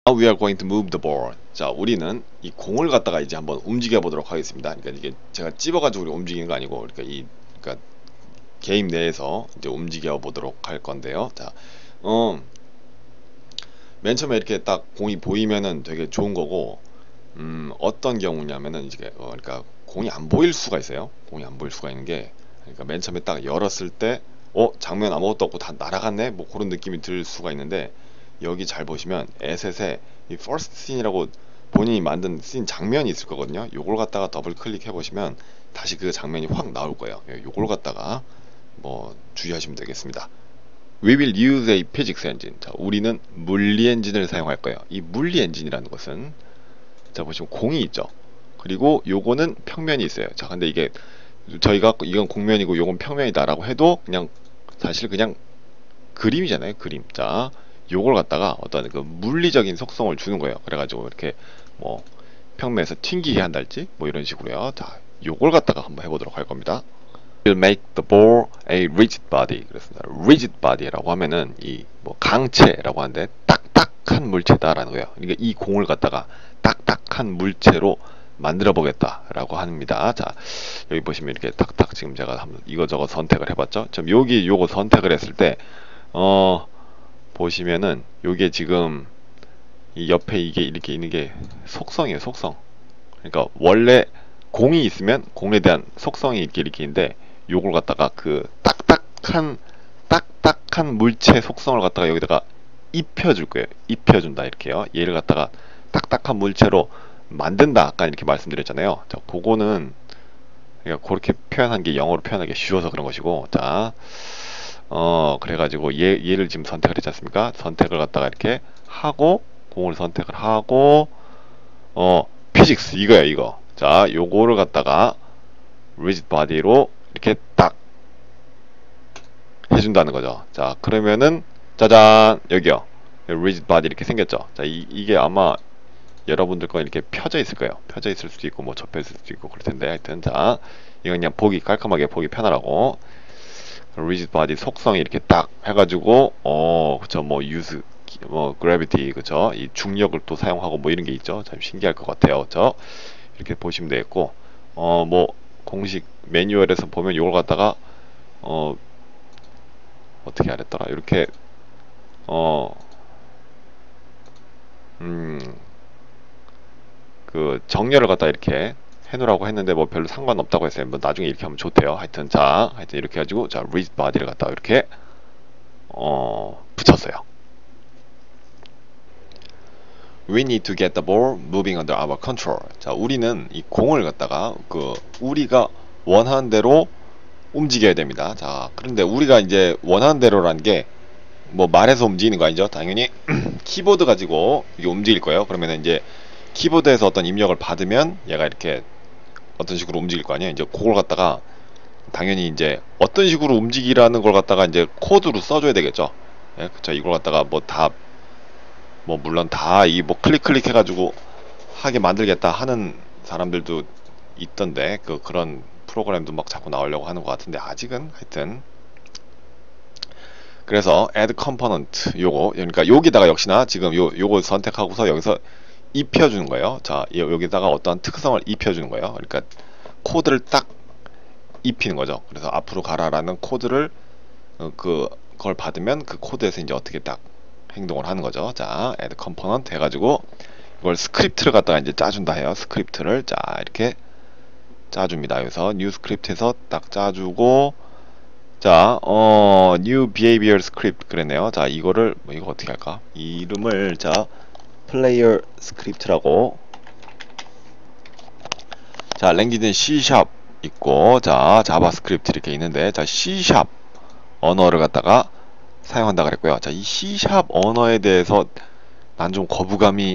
Now we are going to move the ball. 자, 우리는 이 공을 갖다가 이제 한번 움직여 보도록 하겠습니다. 그러니까 이게 제가 찝어가지고 우리 움직이는 거 아니고, 그러니까 게임 내에서 이제 움직여 보도록 할 건데요. 자, 맨 처음에 이렇게 딱 공이 보이면은 되게 좋은 거고, 어떤 경우냐면은 이제 그러니까 공이 안 보일 수가 있어요. 공이 안 보일 수가 있는 게, 그러니까 맨 처음에 딱 열었을 때, 장면 아무것도 없고 다 날아갔네? 뭐 그런 느낌이 들 수가 있는데, 여기 잘 보시면 에셋에 이 first scene이라고 본인이 만든 씬 장면이 있을 거거든요. 요걸 갖다가 더블 클릭해 보시면 다시 그 장면이 확 나올 거예요. 요걸 갖다가 뭐 주의하시면 되겠습니다. We will use a physics engine. 자, 우리는 물리 엔진을 사용할 거예요. 이 물리 엔진이라는 것은, 자, 보시면 공이 있죠. 그리고 요거는 평면이 있어요. 자, 근데 이게 저희가 이건 공면이고 요건 평면이다라고 해도 그냥 사실 그냥 그림이잖아요. 그림. 자, 요걸 갖다가 어떤 그 물리적인 속성을 주는 거예요. 그래가지고 이렇게 뭐 평면에서 튕기게 한달지 뭐 이런 식으로요. 자, 요걸 갖다가 한번 해보도록 할 겁니다. Will make the ball a rigid body. 그렇습니다. rigid body라고 하면은 이 뭐 강체라고 하는데 딱딱한 물체다라는 거예요. 그러니까 이 공을 갖다가 딱딱한 물체로 만들어 보겠다라고 합니다. 자, 여기 보시면 이렇게 딱딱 지금 제가 한번 이거저거 선택을 해봤죠. 좀 여기 요거 선택을 했을 때 보시면은 요게 지금 이 옆에 이게 이렇게 있는 게 속성이에요. 속성. 그러니까 원래 공이 있으면 공에 대한 속성이 이렇게 있는데, 요걸 갖다가 그 딱딱한 물체 속성을 갖다가 여기다가 입혀줄 거예요. 입혀준다 이렇게요. 얘를 갖다가 딱딱한 물체로 만든다 아까 이렇게 말씀드렸잖아요. 자, 그거는 그러니까 그렇게 표현한 게 영어로 표현하기 쉬워서 그런 것이고, 자, 그래가지고 얘를 지금 선택을 했지 않습니까? 선택을 갖다가 이렇게 하고 공을 선택을 하고 피직스 이거야 이거. 자, 요거를 갖다가 rigid body로 이렇게 딱 해준다는 거죠. 자, 그러면은 짜잔 여기요. rigid body 이렇게 생겼죠. 자, 이게 아마 여러분들 거 이렇게 펴져 있을 거예요. 펴져 있을 수도 있고 뭐 접혀 있을 수도 있고 그럴 텐데, 하여튼 자, 이건 그냥 보기 깔끔하게 보기 편하라고 rigid body 속성이 이렇게 딱 해가지고 그쵸, 뭐 use 뭐 gravity, 그쵸, 이 중력을 또 사용하고 뭐 이런 게 있죠. 참 신기할 것 같아요. 그쵸, 이렇게 보시면 되겠고, 뭐 공식 매뉴얼에서 보면 이걸 갖다가 어떻게 하랬더라, 이렇게 그 정렬을 갖다 이렇게 해놓으라고 했는데 뭐 별로 상관없다고 했어요. 뭐 나중에 이렇게 하면 좋대요. 하여튼 이렇게 해가지고 자, rigid body를 갖다 이렇게 붙였어요. We need to get the ball moving under our control. 자, 우리는 이 공을 갖다가 우리가 원하는 대로 움직여야 됩니다. 자, 그런데 우리가 이제 원하는 대로라는 게 뭐 말해서 움직이는 거 아니죠? 당연히 키보드 가지고 이게 움직일 거예요. 그러면 이제 키보드에서 어떤 입력을 받으면 얘가 이렇게 어떤 식으로 움직일 거 아니에요. 이제 그걸 갖다가 당연히 이제 어떤 식으로 움직이라는 걸 갖다가 이제 코드로 써줘야 되겠죠. 예, 그쵸. 이걸 갖다가 뭐 물론 다 이 뭐 클릭 해가지고 하게 만들겠다 하는 사람들도 있던데, 그런 프로그램도 막 자꾸 나오려고 하는 것 같은데 아직은 하여튼. 그래서 add component 요거, 그러니까 여기다가 역시나 지금 요거 선택하고서 여기서 입혀주는 거예요. 자, 여기다가 어떠한 특성을 입혀주는 거예요. 그러니까 코드를 딱 입히는 거죠. 그래서 앞으로 가라라는 코드를 그걸 받으면 그 코드에서 이제 어떻게 딱 행동을 하는 거죠. 자, add component 해가지고 이걸 스크립트를 갖다가 이제 짜준다 해요. 스크립트를 자 이렇게 짜줍니다. 그래서 new script에서 딱 짜주고, 자, new behavior script 그랬네요. 자, 이거를 이거 어떻게 할까? 이 이름을 자 player script라고. 자, 랭귀지는 C# 있고, 자, 자바스크립트 이렇게 있는데, 자, C# 언어를 갖다가 사용한다 그랬고요. 자, 이 C# 언어에 대해서 난 좀 거부감이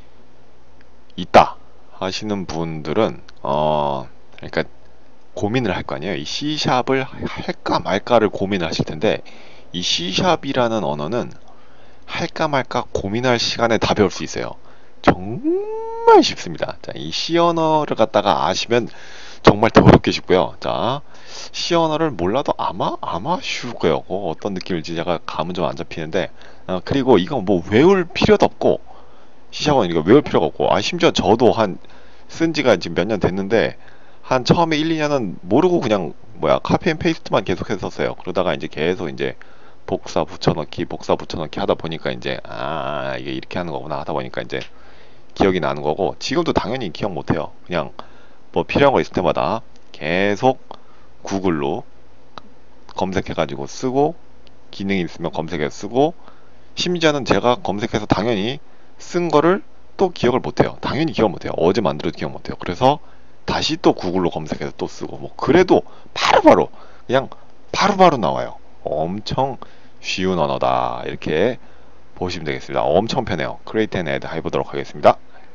있다 하시는 분들은 그러니까 고민을 할 거 아니에요. 이 C#을 할까 말까를 고민을 하실 텐데, 이 C#이라는 언어는 할까 말까 고민할 시간에 다 배울 수 있어요. 정말 쉽습니다. 자, 이 C 언어를 갖다가 아시면 정말 더럽게 쉽고요. 자, C 언어를 몰라도 아마 쉬울 거예요. 어떤 느낌일지 제가 감은 좀 안 잡히는데, 그리고 이거 뭐 외울 필요도 없고 C샵은 이거 외울 필요가 없고, 심지어 저도 쓴 지가 지금 몇 년 됐는데, 처음에 1, 2년은 모르고 그냥, 카피 앤 페이스트만 계속해서 썼어요. 그러다가 이제 계속 이제, 복사 붙여넣기 하다 보니까 이제, 이게 이렇게 하는 거구나 하다 보니까 이제, 기억이 나는 거고, 지금도 당연히 기억 못해요. 그냥, 뭐 필요한 거 있을 때마다 계속 구글로 검색해가지고 쓰고, 기능이 있으면 검색해서 쓰고, 심지어는 제가 검색해서 당연히 쓴 거를 또 기억을 못해요. 당연히 기억 못해요. 어제 만들어도 기억 못해요. 그래서 다시 또 구글로 검색해서 또 쓰고, 뭐 그래도 바로바로 그냥 바로바로 나와요. 엄청 쉬운 언어다, 이렇게 보시면 되겠습니다. 엄청 편해요. create and add 해보도록 하겠습니다.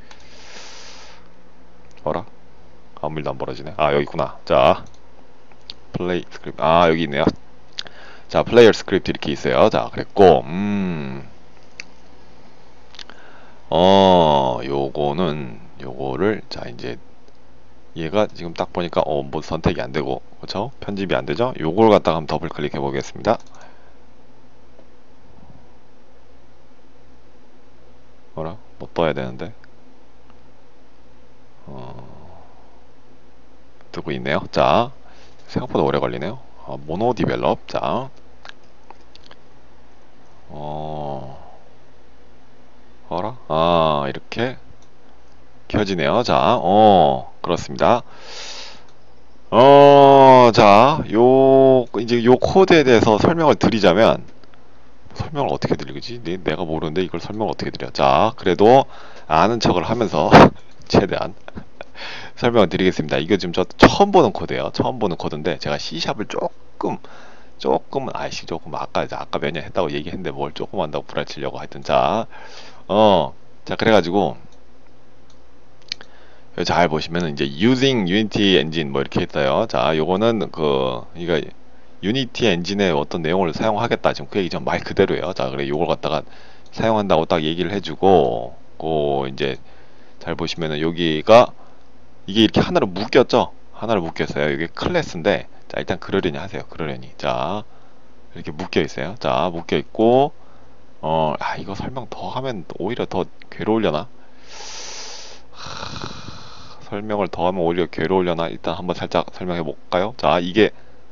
어라? 아무 일도 안 벌어지네. 여기 있구나. 자, 플레이 스크립트. 여기 있네요. 자, 플레이어 스크립트 이렇게 있어요. 자, 그랬고, 요거를, 자, 이제, 얘가 지금 딱 보니까, 뭐 선택이 안 되고, 그쵸? 편집이 안 되죠? 요걸 갖다가 한번 더블 클릭해 보겠습니다. 뭐라? 뭐 떠야 되는데? 뜨고 있네요. 자, 생각보다 오래 걸리네요. 모노 디벨롭. 자, 이렇게 켜지네요. 자, 그렇습니다. 자, 이제 요 코드에 대해서 설명을 드리자면, 설명을 어떻게 드리지? 내가 모르는데 이걸 설명을 어떻게 드려? 자, 그래도 아는 척을 하면서 최대한 설명을 드리겠습니다. 이거 지금 저 처음 보는 코드예요. 처음 보는 코드인데 제가 C샵을 조금 아까 몇 년 했다고 얘기했는데 뭘 조금 한다고 구라치려고 하여튼. 자, 그래가지고 잘 보시면은 이제 using Unity engine 뭐 이렇게 있어요. 자, 요거는 이거 유니티 엔진의 어떤 내용을 사용하겠다, 지금 그 얘기 전 말 그대로예요. 자, 그래 요걸 갖다가 사용한다고 딱 얘기를 해주고, 이제 잘 보시면은 여기가 이게 이렇게 하나로 묶였죠. 하나로 묶였어요. 이게 클래스인데, 자, 일단 그러려니 하세요. 그러려니. 자, 이렇게 묶여 있어요. 자, 묶여 있고, 이거 설명 더 하면 오히려 더 괴로우려나? 설명을 더 하면 오히려 괴로우려나? 일단 한번 살짝 설명해 볼까요? 자, 이게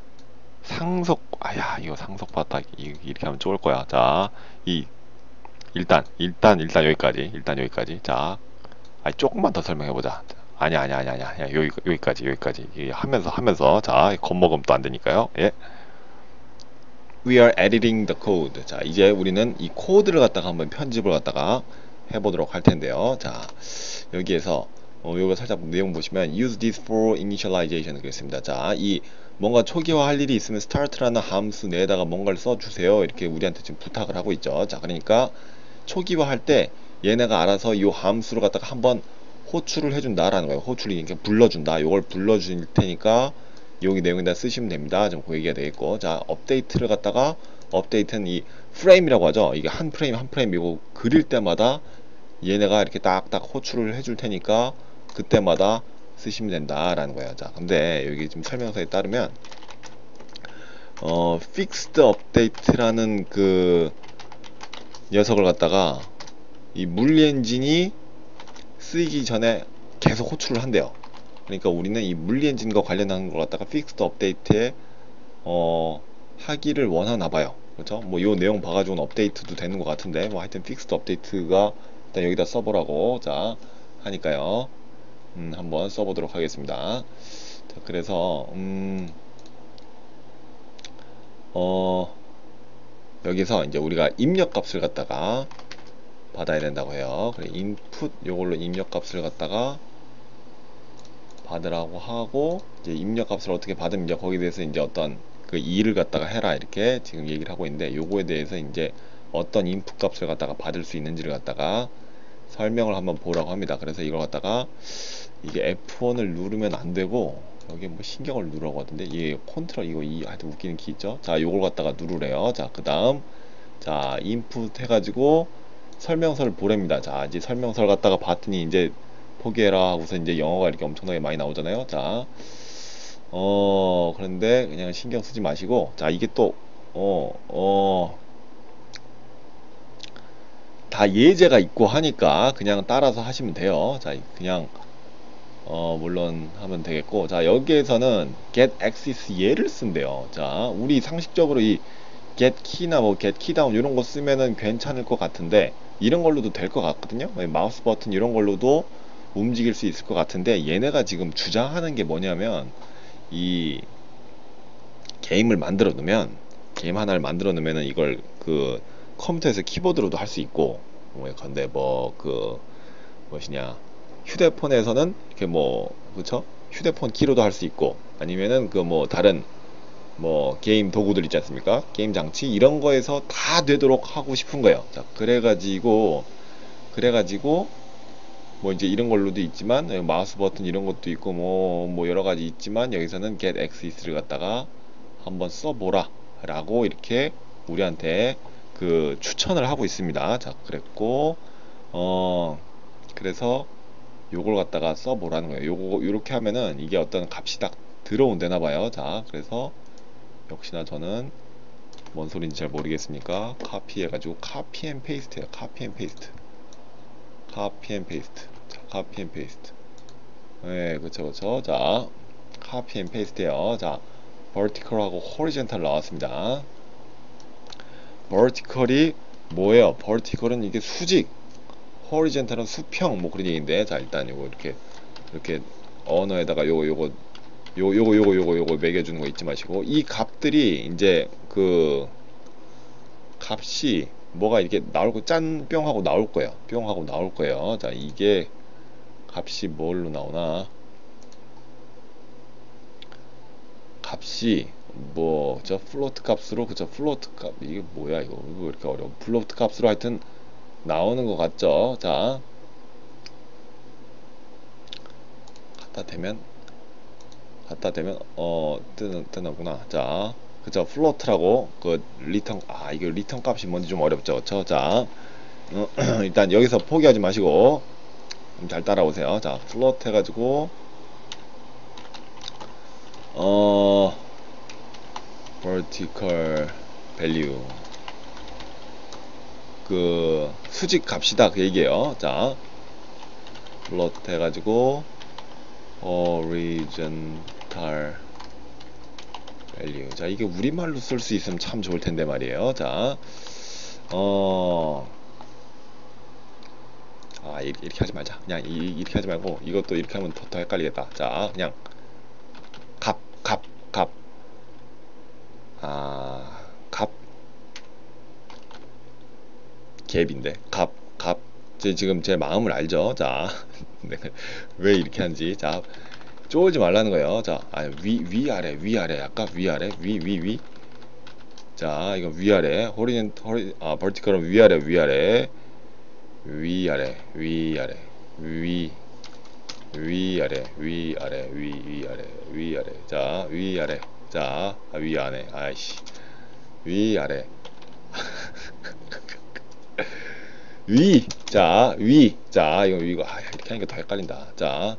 이거 상속 바닥 이렇게 하면 좋을 거야. 자, 일단 여기까지. 자, 조금만 더 설명해 보자. 아니야. 여기까지 하면서 자, 겁먹으면 또 안 되니까요. 예. We are editing the code. 자, 이제 우리는 이 코드를 갖다가 한번 편집을 갖다가 해보도록 할 텐데요. 자, 여기에서 요거 살짝 내용 보시면 use this for initialization 그랬습니다. 자, 이 뭔가 초기화 할 일이 있으면 start라는 함수 내에다가 뭔가를 써주세요, 이렇게 우리한테 지금 부탁을 하고 있죠. 자, 그러니까 초기화 할 때 얘네가 알아서 이 함수를 갖다가 한번 호출을 해준다라는 거예요. 호출이 이렇게 불러준다. 요걸 불러줄 테니까 여기 내용에다 쓰시면 됩니다. 좀 그 얘기가 되겠고, 자, 업데이트를 갖다가 업데이트는 이 프레임이라고 하죠. 이게 한 프레임 이거 그릴 때마다 얘네가 이렇게 딱딱 호출을 해줄 테니까 그때마다 쓰시면 된다라는 거예요. 자, 근데 여기 지금 설명서에 따르면 fixed update라는 그 녀석을 갖다가 이 물리 엔진이 쓰이기 전에 계속 호출을 한대요. 그러니까 우리는 이 물리 엔진과 관련한 걸 갖다가 fixed update에 하기를 원하나 봐요. 그렇죠? 뭐 요 내용 봐가지고는 업데이트도 되는 것 같은데, 뭐 하여튼 fixed update가 일단 여기다 써보라고 자 하니까요. 한번 써보도록 하겠습니다. 자, 그래서 여기서 이제 우리가 입력값을 갖다가 받아야 된다고 해요. 그래, input 요걸로 입력값을 갖다가 받으라고 하고, 이제 입력값을 어떻게 받으면 이제 거기에 대해서 이제 어떤 그 일을 갖다가 해라, 이렇게 지금 얘기를 하고 있는데, 요거에 대해서 이제 어떤 input 값을 갖다가 받을 수 있는지를 갖다가 설명을 한번 보라고 합니다. 그래서 이걸 갖다가 이게 F1을 누르면 안 되고 여기 뭐 신경을 누르라고 하던데, 이게 컨트롤 하여튼 웃기는 키 있죠. 자, 요걸 갖다가 누르래요. 자, 그 다음 자, 인풋 해가지고 설명서를 보랍니다. 자, 이제 설명서를 갖다가 봤더니 이제 포기해라 하고서 이제 영어가 이렇게 엄청나게 많이 나오잖아요. 자, 그런데 그냥 신경 쓰지 마시고, 자, 이게 또 다 예제가 있고 하니까 그냥 따라서 하시면 돼요. 자, 그냥 물론 하면 되겠고, 자, 여기에서는 get access 얘를 쓴대요. 자, 우리 상식적으로 이 get key나 뭐 get key down 이런 거 쓰면은 괜찮을 것 같은데, 이런 걸로도 될 것 같거든요. 마우스 버튼 이런 걸로도 움직일 수 있을 것 같은데, 얘네가 지금 주장하는 게 뭐냐면, 이 게임을 만들어 놓으면, 게임 하나를 만들어 놓으면은 이걸 그 컴퓨터에서 키보드로도 할 수 있고, 근데 뭐 그 무엇이냐, 휴대폰에서는 이렇게 뭐 그쵸, 휴대폰 키로도 할 수 있고, 아니면은 그 뭐 다른 뭐 게임 도구들 있지 않습니까, 게임 장치 이런 거에서 다 되도록 하고 싶은 거예요. 자, 그래가지고 뭐 이제 이런 걸로도 있지만, 마우스 버튼 이런 것도 있고 뭐 여러 가지 있지만, 여기서는 get access를 갖다가 한번 써보라 라고 이렇게 우리한테 그 추천을 하고 있습니다. 자, 그랬고 그래서 요걸 갖다가 써보라는 거예요. 요거 요렇게 하면은 이게 어떤 값이 딱 들어온대나 봐요. 자, 그래서 역시나 저는 뭔 소린지 잘 모르겠으니까 카피 해가지고 카피 앤 페이스트 해요. 카피 앤 페이스트. 카피 앤 페이스트. 자, 카피 앤 페이스트. 네, 그쵸. 자, 카피 앤 페이스트 해요. 자, vertical하고 horizontal 나왔습니다. vertical이 뭐예요? vertical은 이게 수직, horizontal은 수평, 뭐 그런 얘기인데, 자, 일단 요거 이렇게 언어에다가 요거 매겨주는 거 잊지 마시고, 이 값들이 이제 그 값이 뭐가 이렇게 나올 거, 짠 뿅 하고 나올 거예요. 뿅 하고 나올 거예요. 자, 이게 값이 뭘로 나오나? 값이 뭐 저 플로트 값으로, 그쵸, 플로트 값, 이게 뭐야 이거 왜 이렇게 어려워. 플로트 값으로 하여튼 나오는 것 같죠. 자, 갖다 대면 뜨는구나. 자, 그쵸, 플로트라고 그 리턴, 이거 리턴 값이 뭔지 좀 어렵죠. 그쵸. 자, 일단 여기서 포기하지 마시고 잘 따라오세요. 자, 플로트 해가지고 vertical value, 그 수직 값이다 그 얘기예요. 자, 플로트 해가지고 horizontal value. 자, 이게 우리말로 쓸 수 있으면 참 좋을 텐데 말이에요. 자, 이렇게 하지 말자. 그냥 이렇게 하지 말고 이것도 이렇게 하면 더 헷갈리겠다. 자, 그냥 값 갭인데 값 지금 제 마음을 알죠. 자, 왜 이렇게 하는지. 자, 쫄지 말라는 거예요. 자, 위아래 약간 위아래 위. 자, 이거 위아래, vertical은 위아래 위아래. 자, 위아래. 자, 위아래. 아이씨, 위아래. 자, 자, 이거 이렇게 하니까 더 헷갈린다. 자,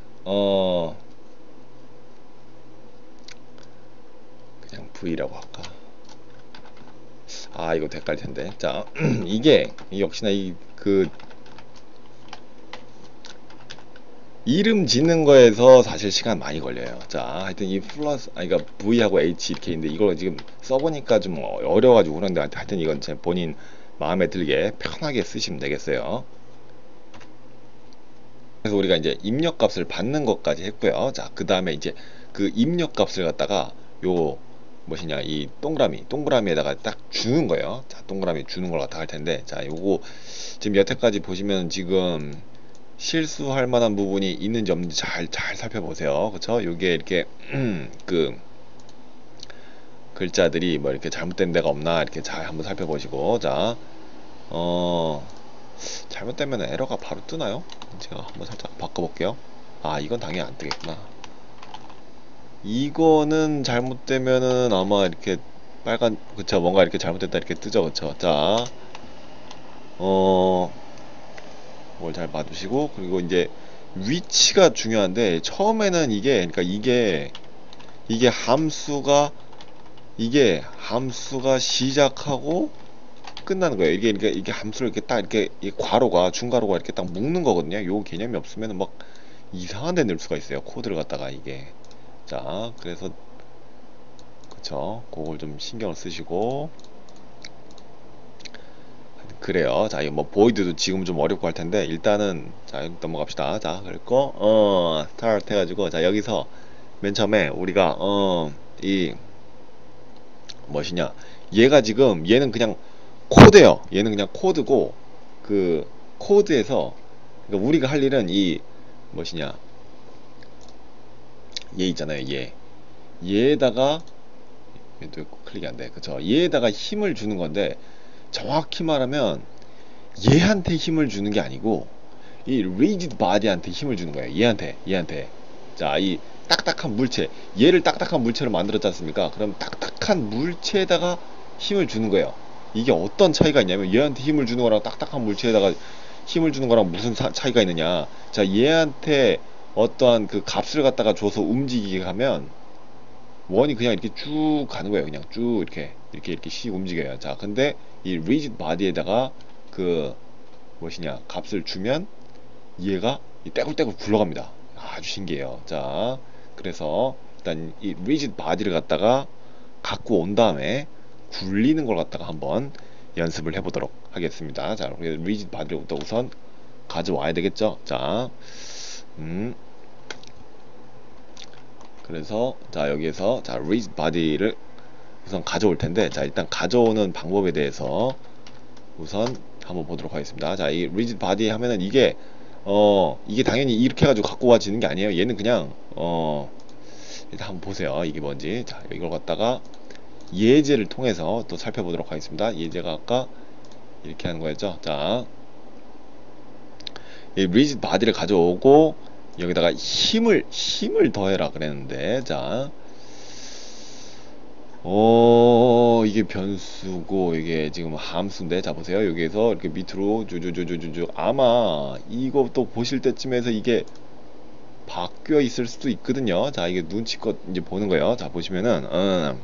그냥 V라고 할까? 이거 헷갈릴 텐데. 자, 이게 역시나 그 이름 짓는 거에서 사실 시간 많이 걸려요. 자, 하여튼 이 플러스, 그러니까 V하고 H 이렇게 있는데, 이걸 지금 써보니까 좀 어려워가지고 그런데, 하여튼 이건 제 본인 마음에 들게 편하게 쓰시면 되겠어요. 그래서 우리가 이제 입력값을 받는 것까지 했고요. 자, 그 다음에 이제 그 입력값을 갖다가 요 무엇이냐, 이 동그라미에다가 딱 주는 거예요. 자, 동그라미 주는 걸 갖다 할 텐데, 자, 요거 지금 여태까지 보시면 지금 실수할 만한 부분이 있는지 없는지 잘 살펴보세요. 그쵸? 요게 이렇게 그 글자들이 뭐 이렇게 잘못된 데가 없나 이렇게 잘 한번 살펴보시고, 자, 잘못되면 에러가 바로 뜨나요? 제가 한번 살짝 바꿔볼게요. 이건 당연히 안 뜨겠구나. 이거는 잘못되면은 아마 이렇게 빨간, 그쵸, 뭔가 이렇게 잘못됐다 이렇게 뜨죠. 그쵸? 자, 뭘 잘 봐주시고, 그리고 이제 위치가 중요한데, 처음에는 그러니까 이게 함수가 시작하고 끝나는 거예요. 이게 함수를 이렇게 딱 이렇게 이 괄호가 중괄호가 이렇게 딱 묶는 거거든요. 요 개념이 없으면 막 이상한 데 넣을 수가 있어요. 코드를 갖다가 이게. 자, 그래서 그쵸. 그걸 좀 신경을 쓰시고 그래요. 자, 이거 뭐 보이드도 지금 좀 어렵고 할 텐데 일단은 자, 넘어갑시다. 자, 그리고 스타트 해가지고 자, 여기서 맨 처음에 우리가 이 무엇이냐? 얘가 지금 얘는 그냥 코드예요. 얘는 그냥 코드고 그 코드에서 그러니까 우리가 할 일은 이 무엇이냐? 얘 있잖아요. 얘에다가 얘도 클릭이 안 돼. 그쵸? 얘에다가 힘을 주는 건데 정확히 말하면 얘한테 힘을 주는 게 아니고 이 rigid body한테 힘을 주는 거예요. 얘한테. 자, 이 딱딱한 물체. 얘를 딱딱한 물체로 만들었지 않습니까? 그럼 딱딱한 물체에다가 힘을 주는 거예요. 이게 어떤 차이가 있냐면 얘한테 힘을 주는 거랑 딱딱한 물체에다가 힘을 주는 거랑 무슨 차이가 있느냐. 자, 얘한테 어떠한 그 값을 갖다가 줘서 움직이게 하면 원이 그냥 이렇게 쭉 가는 거예요. 그냥 쭉 이렇게 씩 움직여요. 자, 근데 이 rigid body에다가 그 무엇이냐 값을 주면 얘가 이 떼굴떼굴 굴러갑니다. 아주 신기해요. 자, 그래서 일단 이 rigid body를 갖다가 갖고 온 다음에 굴리는 걸 갖다가 한번 연습을 해보도록 하겠습니다. 자, rigid body를 우선 가져와야 되겠죠. 자, 그래서 자, 여기에서 자 rigid body를 우선 가져올 텐데 자, 일단 가져오는 방법에 대해서 우선 한번 보도록 하겠습니다. 자, 이 rigid body 하면은 이게 당연히 이렇게 해가지고 갖고 와지는 게 아니에요. 얘는 그냥 일단 한번 보세요. 이게 뭔지. 자, 이걸 갖다가 예제를 통해서 또 살펴보도록 하겠습니다. 예제가 아까 이렇게 하는 거였죠. 자, 이 rigid body를 가져오고 여기다가 힘을 더해라 그랬는데 자, 이게 변수고 이게 지금 함수인데 자, 보세요. 여기에서 이렇게 밑으로 쭉 아마 이것도 보실 때쯤에서 이게 바뀌어 있을 수도 있거든요. 자, 이게 눈치껏 이제 보는 거예요. 자, 보시면은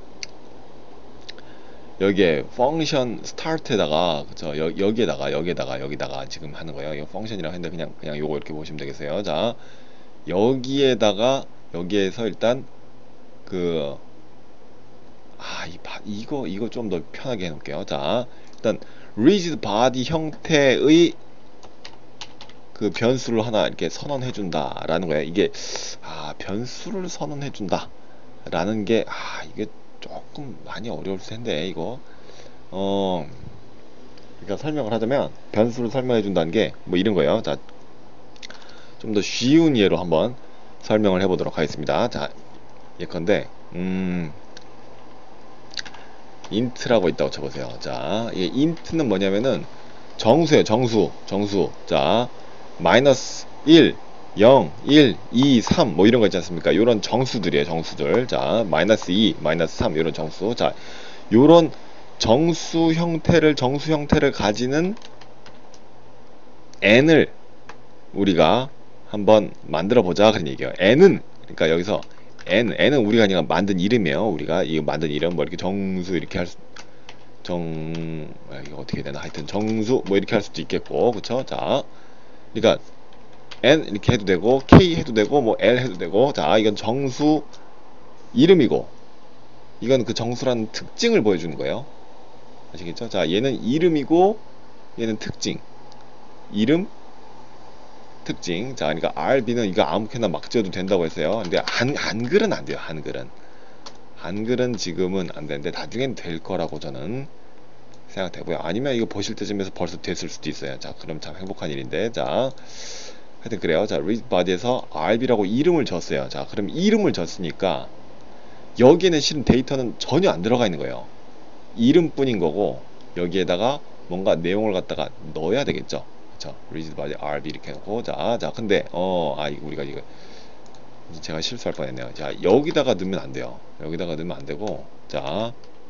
여기에 펑션 스타트에다가 그쵸, 여기다가 지금 하는 거예요. 이거 펑션이라고 했는데 그냥 요거 이렇게 보시면 되겠어요. 자, 여기에서 일단 그 이거 좀 더 편하게 해놓을게요. 자, 일단 rigid body 형태의 그 변수를 하나 이렇게 선언해준다 라는 거예요. 이게 변수를 선언해준다 라는 게 이게 조금 많이 어려울 텐데 이거 그러니까 설명을 하자면 변수를 설명해준다는 게 뭐 이런 거예요. 자, 좀 더 쉬운 예로 한번 설명을 해보도록 하겠습니다. 자, 예컨대 int라고 있다고 쳐보세요. 자, 이 int는 뭐냐면은 정수예요. 정수. 자, 마이너스 1, 0, 1, 2, 3 뭐 이런 거 있지 않습니까? 요런 정수들이에요. 정수들. 자, 마이너스 2, 마이너스 3 요런 정수. 자, 요런 정수 형태를 가지는 n을 우리가 한번 만들어 보자 그런 얘기예요. n은 그러니까 여기서 n은 우리가 그냥 만든 이름이에요. 우리가 이거 만든 이름 뭐 이렇게 정수 이렇게 이거 어떻게 되나 하여튼 정수 뭐 이렇게 할 수도 있겠고 그쵸? 자, 그러니까 n 이렇게 해도 되고 k 해도 되고 뭐 l 해도 되고 자, 이건 정수 이름이고 이건 그 정수라는 특징을 보여주는 거예요. 아시겠죠? 자, 얘는 이름이고 얘는 특징. 이름 특징. 자, 그러니까 RB는 이거 아무렇게나 막 지어도 된다고 했어요. 근데 한글은 안 돼요. 한글은 지금은 안 되는데 나중엔 될 거라고 저는 생각되고요. 아니면 이거 보실 때쯤에서 벌써 됐을 수도 있어요. 자, 그럼 참 행복한 일인데. 자, 하여튼 그래요. 자, rigid body에서 RB라고 이름을 줬어요. 자, 그럼 이름을 줬으니까 여기에는 실은 데이터는 전혀 안 들어가 있는 거예요. 이름뿐인 거고 여기에다가 뭔가 내용을 갖다가 넣어야 되겠죠. 그쵸? rigid body RB 이렇게 해놓고 자, 근데 우리가 이거 제가 실수할 뻔했네요. 자, 여기다가 넣으면 안 돼요. 여기다가 넣으면 안 되고 자,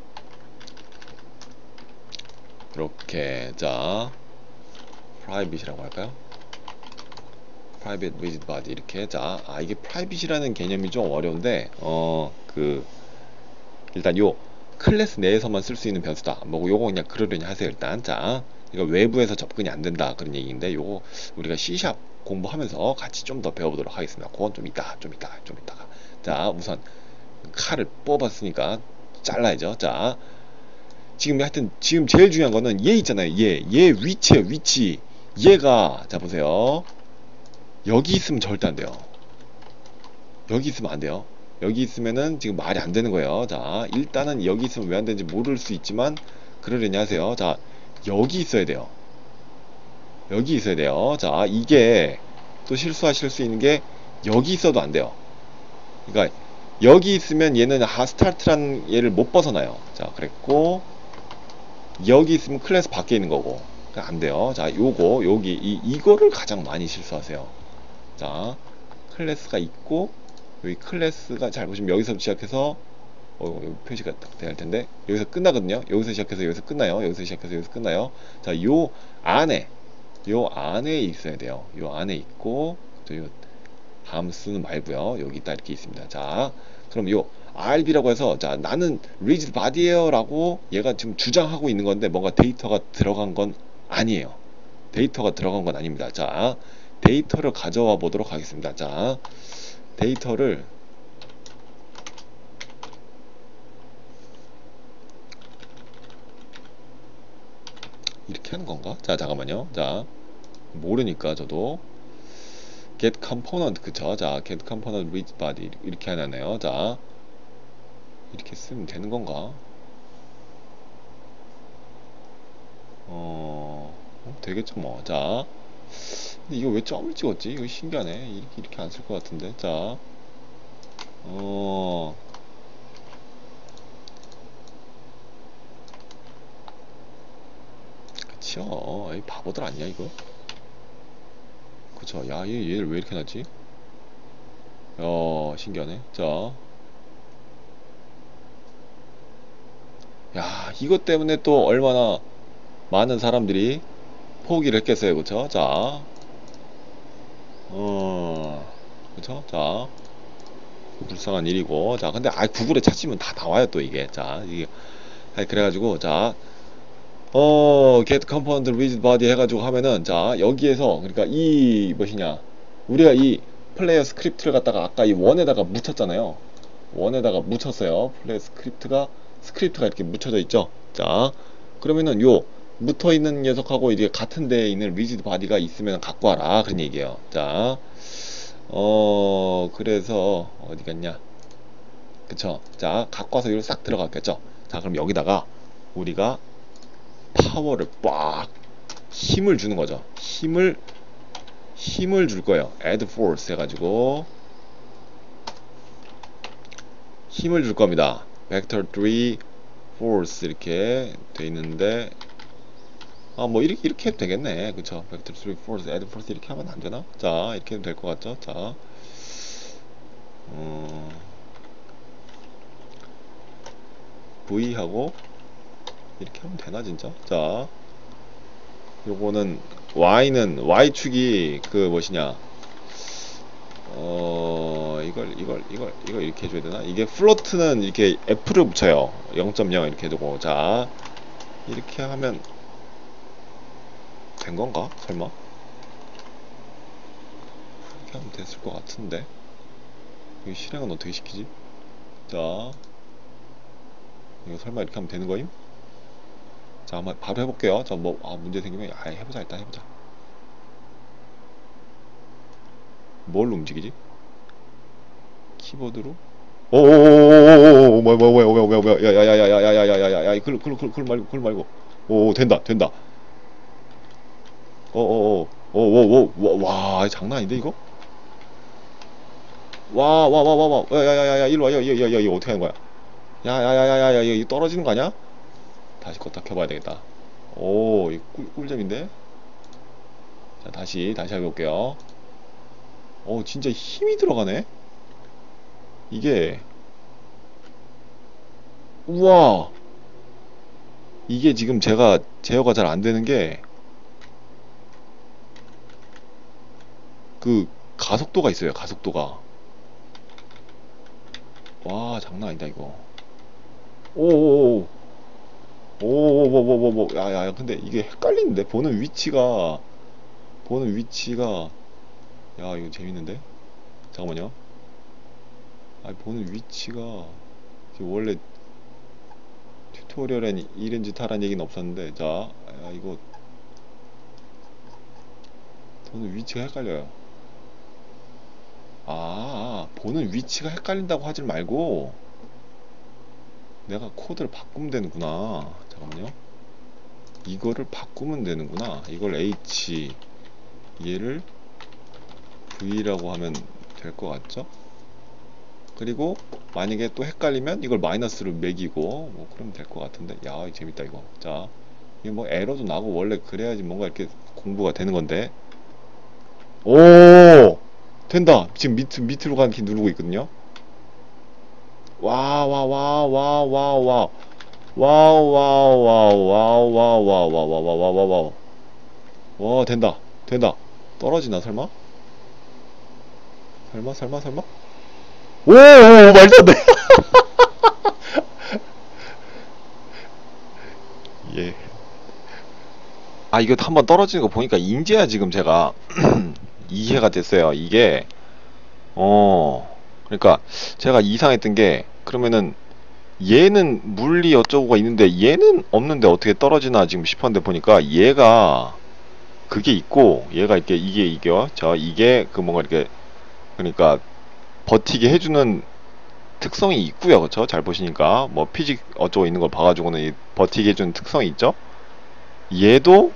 이렇게 자, private이라고 할까요? private rigid body 이렇게 자, 이게 private이라는 개념이 좀 어려운데 일단 요 클래스 내에서만 쓸 수 있는 변수다. 뭐 요거 그냥 그러려니 하세요. 일단 자, 이거 외부에서 접근이 안 된다 그런 얘기인데, 요거 우리가 C# 공부하면서 같이 좀 더 배워보도록 하겠습니다. 그건 좀 이따가. 자, 우선 칼을 뽑았으니까 잘라야죠. 자, 지금 하여튼 지금 제일 중요한 거는 얘 있잖아요. 얘 위치에요. 위치. 얘가 자 보세요. 여기 있으면 절대 안 돼요. 여기 있으면 안 돼요. 여기 있으면은 지금 말이 안 되는 거예요. 자, 일단은 여기 있으면 왜 안 되는지 모를 수 있지만 그러려니 하세요. 자, 여기 있어야 돼요. 여기 있어야 돼요. 자, 이게 또 실수하실 수 있는 게 여기 있어도 안 돼요. 그러니까 여기 있으면 얘는 하스타트란 얘를 못 벗어나요. 자, 그랬고 여기 있으면 클래스 밖에 있는 거고. 그러니까 안 돼요. 자, 요거 여기 이거를 가장 많이 실수하세요. 자, 클래스가 있고 여기 클래스가 잘 보시면 여기서 시작해서 여기 표시가 딱 돼야 할 텐데 여기서 끝나거든요. 여기서 시작해서 여기서 끝나요. 여기서 시작해서 여기서 끝나요. 자, 요 안에 있어야 돼요. 요 안에 있고 또 요 함수는 말고요. 여기 딱 이렇게 있습니다. 자, 그럼 요 RB라고 해서 자, 나는 rigid body예요 라고 얘가 지금 주장하고 있는 건데 뭔가 데이터가 들어간 건 아니에요. 데이터가 들어간 건 아닙니다. 자, 데이터를 가져와 보도록 하겠습니다. 자, 데이터를 이렇게 하는 건가? 자, 잠깐만요. 자, 모르니까 저도 get component, 그쵸? 자, get component rigid body 이렇게 해놨네요. 자, 이렇게 쓰면 되는 건가? 되겠죠 뭐. 자, 근데 이거 왜 점을 찍었지? 이거 신기하네. 이렇게 안 쓸 것 같은데. 자, 그쵸. 이 바보들 아니야 이거? 그쵸. 야, 얘를 왜 이렇게 놨지? 신기하네. 자, 야, 이것 때문에 또 얼마나 많은 사람들이 포기를 했겠어요. 그쵸? 자, 그쵸? 자, 불쌍한 일이고. 자, 근데 구글에 찾으면 다 나와요 또 이게. 자, 이게 그래가지고 자, get component rigid body 해가지고 하면은 자, 여기에서 그러니까 이 무엇이냐, 우리가 이 플레이어 스크립트를 갖다가 아까 이 원에다가 묻혔잖아요. 원에다가 묻혔어요. 플레이어 스크립트가 이렇게 묻혀져 있죠. 자, 그러면은 요 묻어있는 녀석하고 이게 같은 데에 있는 rigid body가 있으면 갖고 와라 그런 얘기예요. 자, 그래서 어디 갔냐, 그쵸? 자, 갖고 와서 이걸 싹 들어갔겠죠. 자, 그럼 여기다가 우리가 파워를 빡 힘을 주는 거죠. 힘을 줄 거예요. add force 해가지고 힘을 줄 겁니다. vector 3 force 이렇게 돼 있는데, 뭐 이렇게 해도 되겠네. 그쵸? vector 3 force add force 이렇게 하면 안 되나? 자, 이렇게 해도 될 것 같죠? 자, V하고 이렇게 하면 되나 진짜? 자, 요거는 Y는 Y축이 그 무엇이냐, 이걸 이렇게 해줘야 되나? 이게 플로트는 이렇게 F를 붙여요. 0.0 이렇게 해두고. 자, 이렇게 하면 된 건가? 설마? 이렇게 하면 됐을 것 같은데. 이 실행은 어떻게 시키지? 자, 이거 설마 이렇게 하면 되는 거임? 자, 한번 바로 해볼게요. 자, 문제 생기면 해보자. 일단 해보자. 뭘 움직이지? 키보드로? 오오오오오오오오, 뭐야, 야야야야야야야야야야, 그걸 말고. 오, 된다. 오오오오오오오, 와, 장난 아닌데 이거? 와, 야야야야, 일로 와, 야, 이거 어떻게 하는 거야? 야야야야야, 이거 떨어지는 거 아니야? 다시 껐다 켜봐야 되겠다. 오, 이거 꿀잼인데? 자, 다시 해볼게요. 진짜 힘이 들어가네? 이게, 우와! 이게 지금 제어가 잘 안 되는 게, 그, 가속도가 있어요, 가속도가. 와, 장난 아니다, 이거. 오오오. 오오오오오오. 야야, 근데 이게 헷갈리는데? 보는 위치가. 야, 이거 재밌는데? 잠깐만요. 아, 보는 위치가 지금 원래 튜토리얼엔 이런 짓 하란 얘기는 없었는데. 자, 야, 이거 보는 위치가 헷갈려요. 보는 위치가 헷갈린다고 하질 말고 내가 코드를 바꾸면 되는구나. 잠깐만요. 이거를 바꾸면 되는구나. 이걸 H, 얘를 V라고 하면 될 것 같죠? 그리고 만약에 또 헷갈리면 이걸 마이너스를 매기고 뭐 그러면 될 것 같은데. 야, 이거 재밌다 이거. 자, 이게 뭐 에러도 나고 원래 그래야지 뭔가 이렇게 공부가 되는 건데. 오, 된다. 지금 밑으로 가는 키 누르고 있거든요. 와, 와, 와, 와, 와, 와. 와우, 와우, 와우, 와우, 와우, 와우, 와우, 와우, 와우, 와우, 와우. 와, 된다. 된다. 떨어지나 설마? 설마? 오, 말도 안 돼. 예. 아, 이거 한번 떨어지는 거 보니까 인제야 지금 제가 이해가 됐어요. 이게 그러니까 제가 이상했던 게, 그러면은 얘는 물리 어쩌고가 있는데 얘는 없는데 어떻게 떨어지나 지금 싶었는데, 보니까 얘가 그게 있고 얘가 이게요. 저 이게 그 뭔가 이렇게, 그러니까 버티게 해주는 특성이 있고요. 그쵸? 잘 보시니까 뭐 피직 어쩌고 있는 걸 봐가지고는 이 버티게 해주는 특성이 있죠. 얘도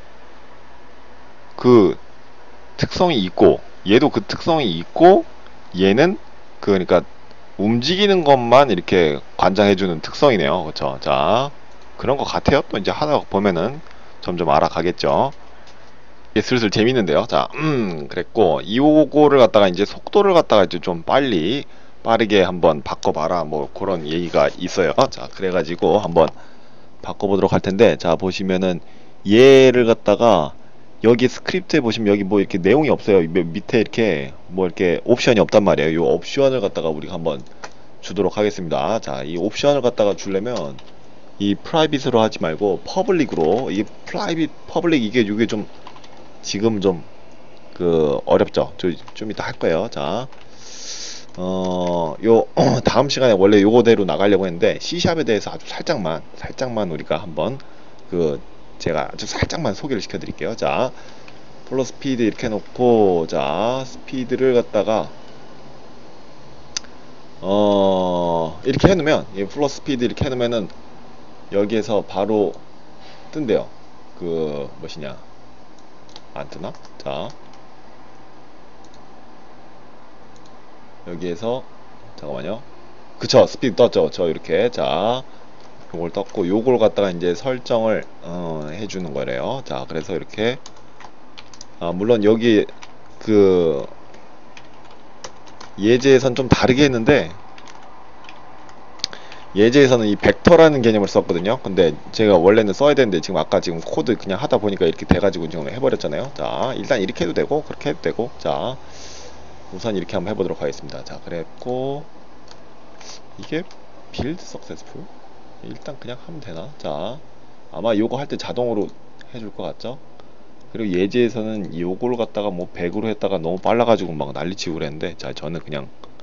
그 특성이 있고 얘도 그 특성이 있고 얘는 그러니까 움직이는 것만 이렇게 관장해주는 특성이네요. 그쵸? 자, 그런 것 같아요. 또 이제 하다 보면은 점점 알아가겠죠. 이게 슬슬 재밌는데요. 자, 그랬고, 이거를 갖다가 이제 속도를 갖다가 이제 좀 빠르게 한번 바꿔봐라. 뭐 그런 얘기가 있어요. 자, 그래가지고 한번 바꿔보도록 할 텐데, 자, 보시면은 얘를 갖다가 여기 스크립트에 보시면 여기 뭐 이렇게 내용이 없어요. 밑에 이렇게 뭐 이렇게 옵션이 없단 말이에요. 이 옵션을 갖다가 우리가 한번 주도록 하겠습니다. 자, 이 옵션을 갖다가 주려면 이 프라이빗으로 하지 말고 퍼블릭으로, 이 프라이빗 퍼블릭 이게 좀 지금 좀 그 어렵죠. 좀 이따 할 거예요. 자, 요 다음 시간에 원래 요거대로 나가려고 했는데 C샵에 대해서 아주 살짝만 우리가 한번 그 제가 아주 살짝만 소개를 시켜 드릴게요. 자, 플러 스피드 이렇게 해놓고, 자, 스피드를 갖다가 이렇게 해놓으면, 이 플러 스피드 이렇게 해놓으면은 여기에서 바로 뜬대요. 그 무엇이냐, 안 뜨나? 자, 여기에서 잠깐만요. 그쵸, 스피드 떴죠. 저 이렇게. 자, 요걸 떴고, 요걸 갖다가 이제 설정을 해주는 거래요. 자, 그래서 이렇게, 물론 여기 그 예제에선 좀 다르게 했는데, 예제에서는 이 벡터라는 개념을 썼거든요. 근데 제가 원래는 써야 되는데 지금 아까 지금 코드 그냥 하다 보니까 이렇게 돼가지고 지금 해버렸잖아요. 자, 일단 이렇게 해도 되고 그렇게 해도 되고. 자, 우선 이렇게 한번 해보도록 하겠습니다. 자, 그랬고, 이게 빌드 석세스풀? 일단 그냥 하면 되나? 자, 아마 요거 할 때 자동으로 해줄 것 같죠? 그리고 예제에서는 요걸 갖다가 뭐 100으로 했다가 너무 빨라가지고 막 난리치고 그랬는데, 자, 저는 그냥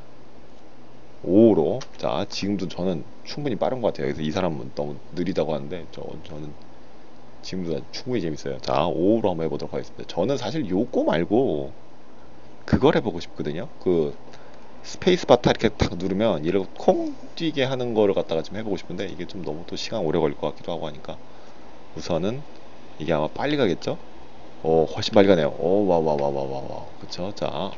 5로. 자, 지금도 저는 충분히 빠른 것 같아요. 그래서 이 사람은 너무 느리다고 하는데 저는 지금도 충분히 재밌어요. 자, 5로 한번 해보도록 하겠습니다. 저는 사실 요거 말고 그걸 해보고 싶거든요. 그 스페이스 바타 이렇게 탁 누르면 이렇게 콩 뛰게 하는 거를 갖다가 좀 해보고 싶은데, 이게 좀 너무 또 시간 오래 걸릴 것 같기도 하고 하니까 우선은 이게 아마 빨리 가겠죠? 훨씬 빨리 가네요. 와. 그쵸? 자,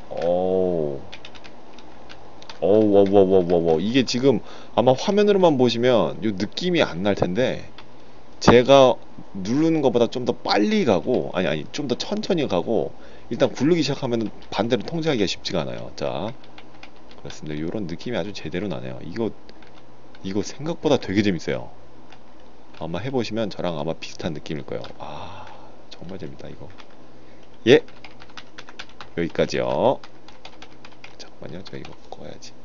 와. 이게 지금 아마 화면으로만 보시면 요 느낌이 안 날 텐데, 제가 누르는 것보다 좀 더 빨리 가고, 아니, 좀 더 천천히 가고, 일단 굴르기 시작하면 반대로 통제하기가 쉽지가 않아요. 자, 그렇습니다. 요런 느낌이 아주 제대로 나네요. 이거 생각보다 되게 재밌어요. 아마 해보시면 저랑 아마 비슷한 느낌일 거예요. 정말 재밌다 이거. 예, 여기까지요. 잠깐만요, 제가 이거 꺼야지.